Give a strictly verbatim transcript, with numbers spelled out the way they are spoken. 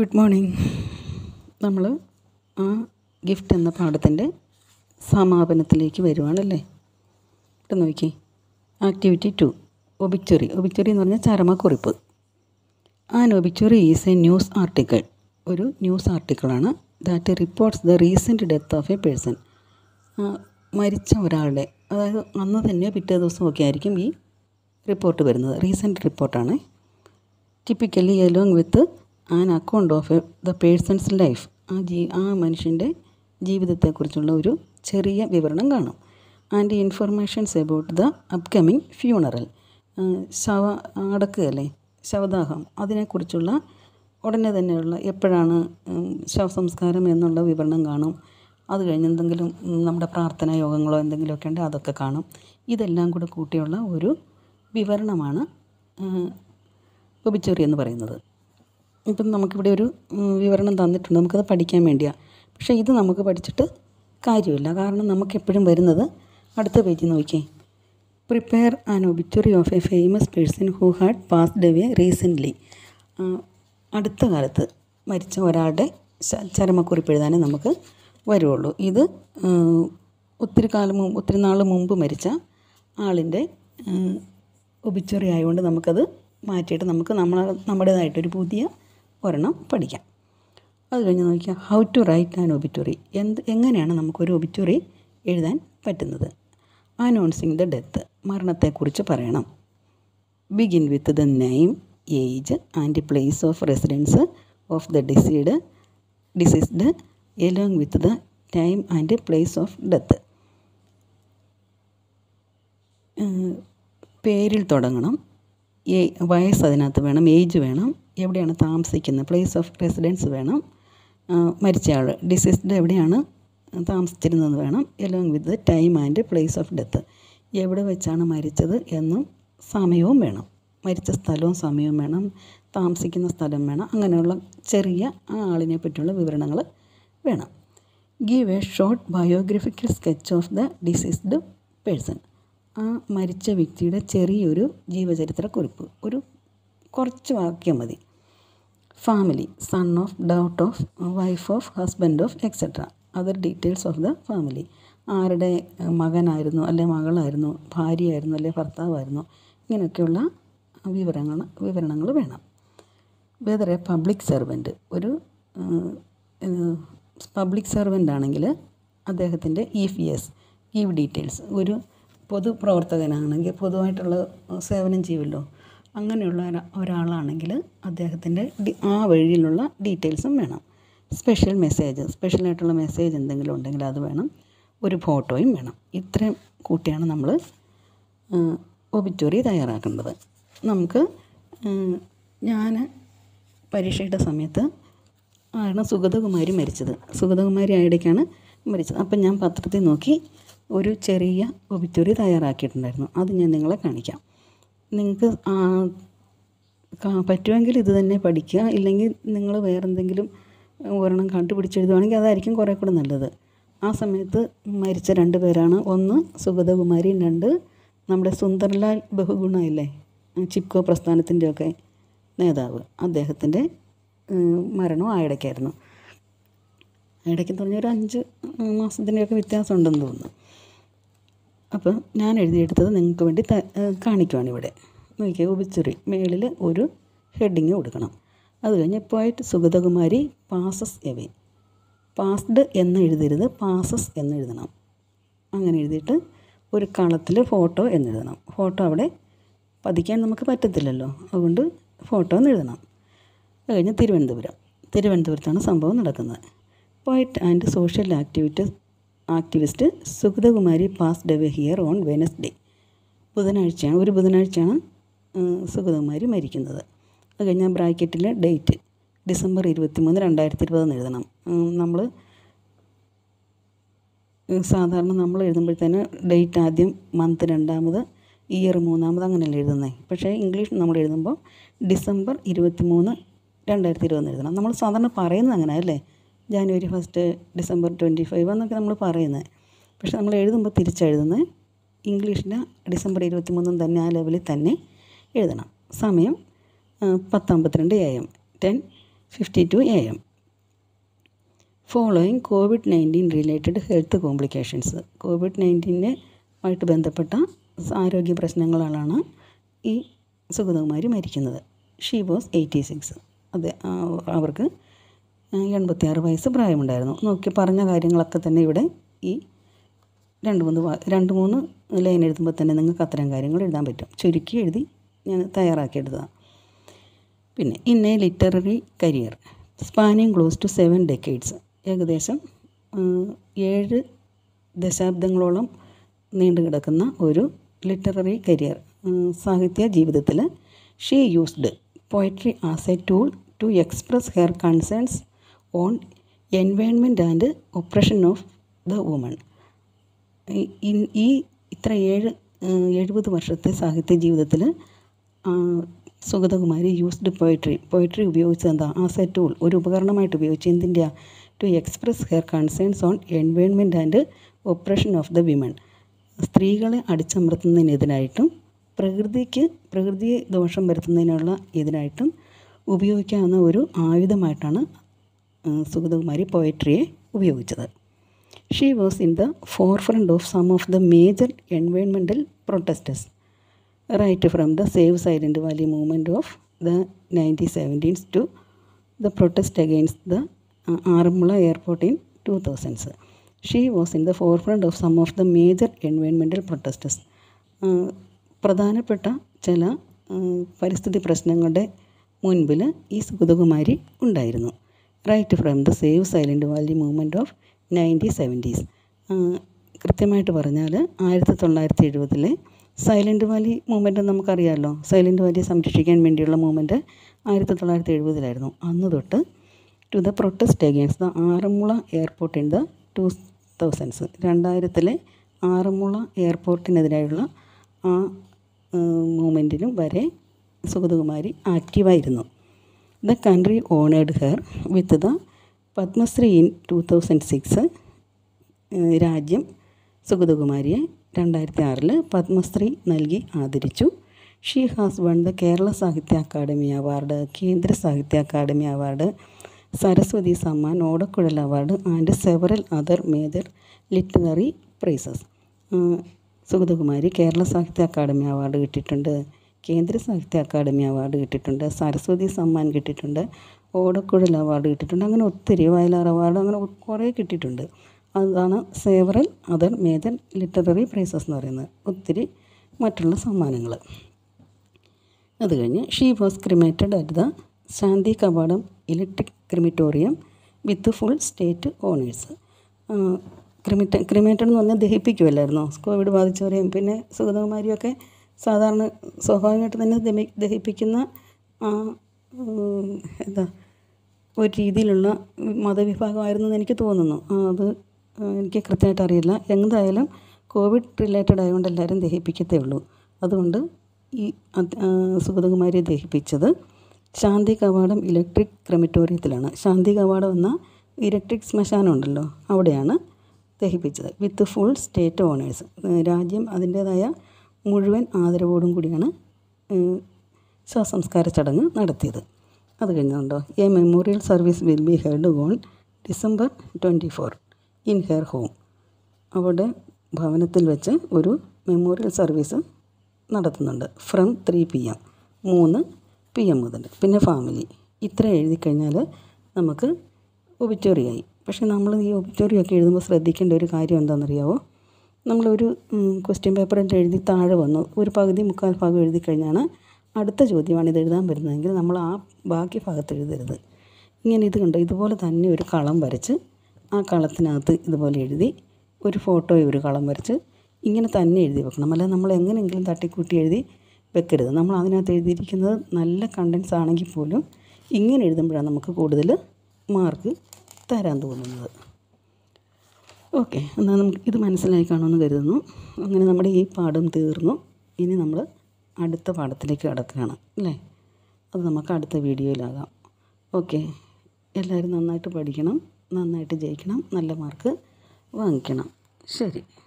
Good morning. നമ്മൾ ആ gift എന്ന പാഠത്തിൻ്റെ സമാപനത്തിലേക്ക് വരുവാണല്ലേ. ഇവിടെ നോക്കി, ആക്ടിവിറ്റി ടു, ഒബിക്ചറി. ഒബിക്ചറി എന്ന് പറഞ്ഞാൽ ചരമക്കുറിപ്പ്. An obituary is a news article. ഒരു ന്യൂസ് ആർട്ടിക്കിളാണ്. That reports the recent death of a person. മരിച്ച ഒരാളുടെ, അതായത് അന്ന് തന്നെ പിറ്റേ ദിവസമൊക്കെ ആയിരിക്കും ഈ റിപ്പോർട്ട് വരുന്നത്. റീസെൻറ്റ് റിപ്പോർട്ടാണ്. Typically along with an account of the person's life. ആ ജീ ആ മനുഷ്യൻ്റെ ജീവിതത്തെക്കുറിച്ചുള്ള ഒരു ചെറിയ വിവരണം കാണും. And informations about the upcoming funeral. ശവ അടക്കുകയല്ലേ, ശവദാഹം, അതിനെക്കുറിച്ചുള്ള ഉടനെ തന്നെയുള്ള എപ്പോഴാണ് ശവസംസ്കാരം എന്നുള്ള വിവരണം കാണും. അത് കഴിഞ്ഞ് എന്തെങ്കിലും നമ്മുടെ പ്രാർത്ഥനാ യോഗങ്ങളോ എന്തെങ്കിലുമൊക്കെ ഉണ്ടെങ്കിൽ അതൊക്കെ കാണും. ഇതെല്ലാം കൂടെ കൂട്ടിയുള്ള ഒരു വിവരണമാണ് ഒബിച്വറി എന്ന് പറയുന്നത്. ഇപ്പം നമുക്കിവിടെ ഒരു വിവരണം തന്നിട്ടുണ്ട്, നമുക്കത് പഠിക്കാൻ വേണ്ടിയാണ്. പക്ഷേ ഇത് നമുക്ക് പഠിച്ചിട്ട് കാര്യമില്ല. കാരണം നമുക്കെപ്പോഴും വരുന്നത് അടുത്ത പേജിൽ നോക്കിയേ, prepare an obituary of a famous person who had passed away recently. അടുത്ത കാലത്ത് മരിച്ച ഒരാളുടെ ചരമക്കുറിപ്പ് എഴുതാനേ നമുക്ക് വരുള്ളൂ. ഇത് ഒത്തിരി കാലം മുമ്പ് ഒത്തിരി നാൾ മുമ്പ് മരിച്ച ആളിൻ്റെ ഒബിച്വറി ആയതുകൊണ്ട് നമുക്കത് മാറ്റിയിട്ട് നമുക്ക് നമ്മൾ നമ്മുടേതായിട്ടൊരു പുതിയ ഒരെണ്ണം പഠിക്കാം. അത് കഴിഞ്ഞ് നോക്കിയാൽ how to write an obituary. എന്ത് എങ്ങനെയാണ് നമുക്കൊരു ഒബിറ്റ്വറി എഴുതാൻ പറ്റുന്നത്. അനൗൺസിങ് ദ ഡെത്ത്, മരണത്തെക്കുറിച്ച് പറയണം. Begin with the name, age and place of residence of the deceased deceased along with the time and place of death. പേരിൽ തുടങ്ങണം, ഏ വയസ്സ് അതിനകത്ത് വേണം, ഏജ് വേണം, എവിടെയാണ് താമസിക്കുന്നത്, പ്ലേസ് ഓഫ് റെസിഡൻസ് വേണം, മരിച്ചയാൾ ഡിസീസ്ഡ് എവിടെയാണ് താമസിച്ചിരുന്നത് വേണം, along with time and place of death, എവിടെ വെച്ചാണ് മരിച്ചത് എന്നും സമയവും വേണം, മരിച്ച സ്ഥലവും സമയവും വേണം, താമസിക്കുന്ന സ്ഥലം വേണം. അങ്ങനെയുള്ള ചെറിയ ആ ആളിനെ പറ്റിയുള്ള വിവരണങ്ങൾ വേണം. Give a short biographical sketch of the deceased person. ആ മരിച്ച വ്യക്തിയുടെ ചെറിയൊരു ജീവചരിത്രക്കുറിപ്പ്, ഒരു കുറച്ച് വാക്യം മതി. Family, son of, daughter of, wife of, husband of, etcetera. Other details of the family. ആരുടെ മകനായിരുന്നു അല്ലെ മകളായിരുന്നു, ഭാര്യയായിരുന്നു അല്ലെ ഭർത്താവായിരുന്നു, ഇങ്ങനെയൊക്കെയുള്ള വിവരങ്ങൾ വിവരണങ്ങൾ വേണം. വെദർ എ പബ്ലിക് സെർവൻറ്റ്, ഒരു പബ്ലിക് സെർവൻ്റ് ആണെങ്കിൽ അദ്ദേഹത്തിൻ്റെ E P S, give details. ഒരു പൊതുപ്രവർത്തകനാണെങ്കിൽ പൊതുവായിട്ടുള്ള സേവനം ചെയ്യുമല്ലോ, അങ്ങനെയുള്ള ഒരാളാണെങ്കിൽ അദ്ദേഹത്തിൻ്റെ ആ വഴിയിലുള്ള ഡീറ്റെയിൽസും വേണം. സ്പെഷ്യൽ മെസ്സേജ്, സ്പെഷ്യലായിട്ടുള്ള മെസ്സേജ് എന്തെങ്കിലും ഉണ്ടെങ്കിൽ അത് വേണം. ഒരു ഫോട്ടോയും വേണം. ഇത്രയും കൂട്ടിയാണ് നമ്മൾ ഒബിറ്റ്വറി തയ്യാറാക്കേണ്ടത്. നമുക്ക് ഞാൻ പരീക്ഷയുടെ സമയത്ത് ആണ് സുഗതകുമാരി മരിച്ചത്. സുഗതകുമാരി ആയിടയ്ക്കാണ് മരിച്ചത്. അപ്പം ഞാൻ പത്രത്തിൽ നോക്കി ഒരു ചെറിയ ഒബിറ്റ്വറി തയ്യാറാക്കിയിട്ടുണ്ടായിരുന്നു. അത് ഞാൻ നിങ്ങളെ കാണിക്കാം. നിങ്ങൾക്ക് പറ്റുമെങ്കിൽ ഇത് തന്നെ പഠിക്കുക, ഇല്ലെങ്കിൽ നിങ്ങൾ വേറെന്തെങ്കിലും ഒരെണ്ണം കണ്ടുപിടിച്ചെഴുതുവാണെങ്കിൽ അതായിരിക്കും കുറേ കൂടെ നല്ലത്. ആ സമയത്ത് മരിച്ച രണ്ട് പേരാണ്. ഒന്ന് സുഗതകുമാരിയും, രണ്ട് നമ്മുടെ സുന്ദർലാൽ ബഹുഗുണ ഇല്ലേ, ചിപ്കോ പ്രസ്ഥാനത്തിൻ്റെയൊക്കെ നേതാവ്, അദ്ദേഹത്തിൻ്റെ മരണവും ആ ഇടയ്ക്കായിരുന്നു. ഇടയ്ക്കെന്ന് പറഞ്ഞാൽ ഒരു അഞ്ച് മാസത്തിൻ്റെയൊക്കെ വ്യത്യാസം ഉണ്ടെന്ന് തോന്നുന്നു. അപ്പോൾ ഞാൻ എഴുതിയെടുത്തത് നിങ്ങൾക്ക് വേണ്ടി കാണിക്കുവാണ് ഇവിടെ. നോക്കിയാൽ ഒബിച്വറി മേളിൽ ഒരു ഹെഡിങ് കൊടുക്കണം. അത് കഴിഞ്ഞ് പോയിട്ട് സുഗതകുമാരി പാസസ് എവേ. പാസ്ഡ് എന്ന് എഴുതരുത്, പാസസ് എന്ന് എഴുതണം. അങ്ങനെ എഴുതിയിട്ട് ഒരു കളത്തിൽ ഫോട്ടോ എന്നെഴുതണം. ഫോട്ടോ അവിടെ പതിക്കാൻ നമുക്ക് പറ്റത്തില്ലല്ലോ, അതുകൊണ്ട് ഫോട്ടോ എന്ന് എഴുതണം. അത് കഴിഞ്ഞ് തിരുവനന്തപുരം, തിരുവനന്തപുരത്താണ് സംഭവം നടക്കുന്നത്. Poet and social activity activist Sugathakumari passed away here on Wednesday. ബുധനാഴ്ചയാണ്, ഒരു ബുധനാഴ്ചയാണ് സുഗതകുമാരി മരിക്കുന്നത്. അത് കഴിഞ്ഞാൽ ബ്രാക്കറ്റിൽ ഡേറ്റ് ഡിസംബർ ഇരുപത്തി മൂന്ന് രണ്ടായിരത്തി ഇരുപതെന്ന് എഴുതണം. നമ്മൾ സാധാരണ നമ്മൾ എഴുതുമ്പോഴത്തേന് ഡേറ്റ് ആദ്യം, മന്ത് രണ്ടാമത്, ഇയർ മൂന്നാമത്, അങ്ങനെയല്ല എഴുതുന്നത്. പക്ഷേ ഇംഗ്ലീഷ് നമ്മൾ എഴുതുമ്പോൾ ഡിസംബർ ഇരുപത്തി മൂന്ന് രണ്ടായിരത്തി ഇരുപതെന്ന് എഴുതണം. നമ്മൾ സാധാരണ പറയുന്നത് അങ്ങനെ അല്ലേ, January first, December twenty five എന്നൊക്കെ നമ്മൾ പറയുന്നത്. പക്ഷെ നമ്മൾ എഴുതുമ്പോൾ തിരിച്ചെഴുതുന്നത് ഇംഗ്ലീഷിൽ ഡിസംബർ ഇരുപത്തി മൂന്നും തന്നെ ആ ലെവലിൽ തന്നെ എഴുതണം. സമയം പത്തമ്പത്തിരണ്ട് A M, ten fifty two A M. Following COVID nineteen related health complications. COVID നയൻറ്റീനെ ആയിട്ട് ബന്ധപ്പെട്ട ആരോഗ്യ പ്രശ്നങ്ങളാണ് ഈ സുഗതകുമാരി മരിക്കുന്നത്. She was eighty six. അത് അവർക്ക് എൺപത്തിയാറ് വയസ്സ് പ്രായമുണ്ടായിരുന്നു. നോക്കി പറഞ്ഞ കാര്യങ്ങളൊക്കെ തന്നെ ഇവിടെ ഈ രണ്ട് മൂന്ന് രണ്ട് മൂന്ന് ലൈൻ എഴുതുമ്പോൾ തന്നെ നിങ്ങൾക്ക് അത്തരം കാര്യങ്ങൾ എഴുതാൻ പറ്റും. ചുരുക്കി എഴുതി ഞാൻ തയ്യാറാക്കിയെടുത്തതാണ്. പിന്നെ in a literary career spanning close to seven decades, ഏകദേശം ഏഴ് ദശാബ്ദങ്ങളോളം നീണ്ടു കിടക്കുന്ന ഒരു ലിറ്റററി കരിയർ, സാഹിത്യ ജീവിതത്തിൽ she used poetry as a tool to express her concerns on environment and oppression of the women. ഈ ഇത്ര ഏഴ് എഴുപത് വർഷത്തെ സാഹിത്യ ജീവിതത്തിൽ സുഗതകുമാരി യൂസ്ഡ് പോയട്രി പോയട്രി ഉപയോഗിച്ചത് എന്താ? ആസ് എ ടൂൾ, ഒരു ഉപകരണമായിട്ട് ഉപയോഗിച്ച് എന്തിൻ്റെ? To express her concerns on environment and oppression of the women, സ്ത്രീകളെ അടിച്ചമർത്തുന്നതിനെതിരായിട്ടും പ്രകൃതിക്ക് പ്രകൃതിയെ ദോഷം വരുത്തുന്നതിനുള്ള എതിരായിട്ടും ഉപയോഗിക്കാവുന്ന ഒരു ആയുധമായിട്ടാണ് സുഗതകുമാരി പോയട്രിയെ ഉപയോഗിച്ചത്. She was in the forefront of some of the major environmental protesters right from the save Silent Valley movement of the nineteen seventies to the protest against the Aranmula airport in two thousands. She was in the forefront of some of the major environmental protesters. പ്രധാനപ്പെട്ട ചില പരിസ്ഥിതി പ്രശ്നങ്ങളുടെ മുൻപിൽ ഈ സുഗതകുമാരി ഉണ്ടായിരുന്നു. Right from the save Silent Valley movement of nineteen seventies. കൃത്യമായിട്ട് പറഞ്ഞാൽ ആയിരത്തി തൊള്ളായിരത്തി എഴുപതിലെ സൈലൻറ്റ് വാലി മൂവ്മെൻറ്റ് നമുക്കറിയാമല്ലോ. സൈലൻറ്റ് വാലിയെ സംരക്ഷിക്കാൻ വേണ്ടിയുള്ള മൂവ്മെൻറ്റ് ആയിരത്തി തൊള്ളായിരത്തി എഴുപതിലായിരുന്നു. അന്ന് തൊട്ട് to the protest against the Aranmula airport in the two thousands, രണ്ടായിരത്തിലെ ആറന്മുള എയർപോർട്ടിനെതിരായുള്ള ആ മൂവ്മെൻറ്റിനും വരെ സുഗതകുമാരി ആക്റ്റീവായിരുന്നു. The country honoured her with the Padmashri in two thousand six. രാജ്യം സുഗതകുമാരിയെ രണ്ടായിരത്തി ആറിൽ പത്മശ്രീ നൽകി ആദരിച്ചു. She has won the Kerala Sahitya Akademi award, കേന്ദ്ര സാഹിത്യ Akademi award, Saraswati Samman, Odakkuzhal award and several other major literary prizes. Sugathakumari Kerala Sahitya Akademi award കിട്ടിയിട്ടുണ്ട്, കേന്ദ്ര സാഹിത്യ അക്കാദമി അവാർഡ് കിട്ടിയിട്ടുണ്ട്, സരസ്വതി സമ്മാൻ കിട്ടിയിട്ടുണ്ട്, ഓടക്കുഴൽ അവാർഡ് കിട്ടിയിട്ടുണ്ട്, അങ്ങനെ ഒത്തിരി, വയലാർ അവാർഡ്, അങ്ങനെ കുറേ കിട്ടിയിട്ടുണ്ട്. അതാണ് several other major literary prizes എന്ന് പറയുന്നത്, ഒത്തിരി മറ്റുള്ള സമ്മാനങ്ങൾ. അത് കഴിഞ്ഞ് she was cremated at the Shanti Kavadam electric crematorium with full state honours. ക്രിമിറ്റ ക്രിമേറ്റഡ് എന്ന് പറഞ്ഞാൽ ദഹിപ്പിക്കുമല്ലായിരുന്നോ കോവിഡ് ബാധിച്ചവരെയും. പിന്നെ സുഗതകുമാരിയൊക്കെ സാധാരണ സ്വാഭാവികമായിട്ട് തന്നെ ദമി ദഹിപ്പിക്കുന്ന എന്താ ഒരു രീതിയിലുള്ള മതവിഭാഗമായിരുന്നു എന്ന് എനിക്ക് തോന്നുന്നു. അത് എനിക്ക് കൃത്യമായിട്ട് അറിയില്ല. എന്തായാലും കോവിഡ് റിലേറ്റഡ് ആയതുകൊണ്ട് എല്ലാവരും ദഹിപ്പിക്കത്തേ ഉള്ളൂ. അതുകൊണ്ട് ഈ സുഗതകുമാരിയെ ദഹിപ്പിച്ചത് ശാന്തി കവാടം ഇലക്ട്രിക് ക്രെമറ്റോറിയത്തിലാണ്. ശാന്തി കവാടം എന്ന ഇലക്ട്രിക് ശ്മശാനം ഉണ്ടല്ലോ, അവിടെയാണ് ദഹിപ്പിച്ചത്. വിത്ത് ഫുൾ സ്റ്റേറ്റ് ഓണേഴ്സ്, രാജ്യം അതിൻ്റേതായ മുഴുവൻ ആദരവോടും കൂടിയാണ് ശവസംസ്കാര ചടങ്ങ് നടത്തിയത്. അത് കഴിഞ്ഞുണ്ടോ a memorial service will be held on December twenty four in her home. അവിടെ ഭവനത്തിൽ വെച്ച് ഒരു മെമ്മോറിയൽ സർവീസ് നടത്തുന്നുണ്ട്. ഫ്രം ത്രീ പി എം മൂന്ന് പി എം മുതൽ. പിന്നെ ഫാമിലി, ഇത്ര എഴുതി കഴിഞ്ഞാൽ നമുക്ക് ഒബിറ്റോറിയായി. പക്ഷേ നമ്മൾ ഈ ഒബിറ്റോറിയൊക്കെ എഴുതുമ്പോൾ ശ്രദ്ധിക്കേണ്ട ഒരു കാര്യം എന്താണെന്നറിയാമോ? നമ്മളൊരു ക്വസ്റ്റ്യൻ പേപ്പറിൽ എഴുതി താഴെ വന്നു ഒരു പകുതി മുക്കാൽ ഭാഗം എഴുതി കഴിഞ്ഞാണ് അടുത്ത ചോദ്യമാണ് ഇത് എഴുതാൻ വരുന്നതെങ്കിൽ നമ്മൾ ആ ബാക്കി ഭാഗത്ത് എഴുതരുത്. ഇങ്ങനെ ഇത് കണ്ടോ, ഇതുപോലെ തന്നെ ഒരു കളം വരച്ച് ആ കളത്തിനകത്ത് ഇതുപോലെ എഴുതി ഒരു ഫോട്ടോയും ഒരു കളം വരച്ച് ഇങ്ങനെ തന്നെ എഴുതി വെക്കണം. അല്ലാതെ നമ്മൾ എങ്ങനെയെങ്കിലും തട്ടിക്കൂട്ടി എഴുതി വെക്കരുത്. നമ്മൾ അതിനകത്ത് എഴുതിയിരിക്കുന്നത് നല്ല കണ്ടൻസ് ആണെങ്കിൽ പോലും ഇങ്ങനെ എഴുതുമ്പോഴാണ് നമുക്ക് കൂടുതൽ മാർക്ക് തരാൻ തോന്നുന്നത്. ഓക്കെ, എന്നാൽ നമുക്ക് ഇത് മനസ്സിലായി കാണുമെന്ന് കരുതുന്നു. അങ്ങനെ നമ്മുടെ ഈ പാഠം തീർന്നു. ഇനി നമ്മൾ അടുത്ത പാഠത്തിലേക്ക് കടക്കുകയാണ് അല്ലേ? അത് നമുക്ക് അടുത്ത വീഡിയോയിലാകാം. ഓക്കെ, എല്ലാവരും നന്നായിട്ട് പഠിക്കണം, നന്നായിട്ട് ജയിക്കണം, നല്ല മാർക്ക് വാങ്ങിക്കണം. ശരി.